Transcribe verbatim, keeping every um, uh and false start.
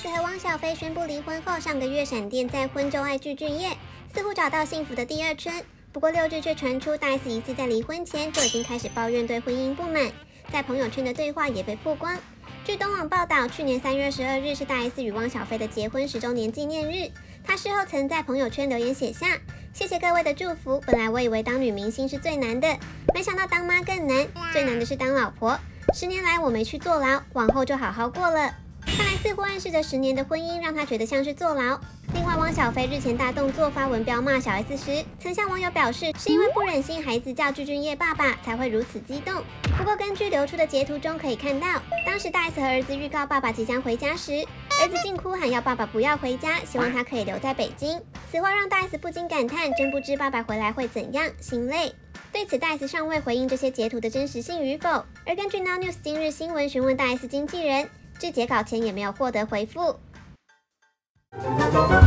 S 和汪小菲宣布离婚后，上个月闪电再婚就爱具俊晔，似乎找到幸福的第二春。不过六日却传出大 S 疑似在离婚前就已经开始抱怨对婚姻不满，在朋友圈的对话也被曝光。据东网报道，去年三月二十二日是大 S 与汪小菲的结婚十周年纪念日，她事后曾在朋友圈留言写下：“谢谢各位的祝福，本来我以为当女明星是最难的，没想到当妈更难，最难的是当老婆。十年来我没去坐牢，往后就好好过了。”看来似乎暗示着十年的婚姻让他觉得像是坐牢。另外，汪小菲日前大动作发文彪骂小 S 时，曾向网友表示是因为不忍心孩子叫具俊晔爸爸才会如此激动。不过根据流出的截图中可以看到，当时大 S 和儿子预告爸爸即将回家时，儿子竟哭喊要爸爸不要回家，希望他可以留在北京。此话让大 S 不禁感叹，真不知爸爸回来会怎样，心累。对此，大 S 尚未回应这些截图的真实性与否。而根据 Now News 今日新闻询问大 S 经纪人，至截稿前也没有获得回复。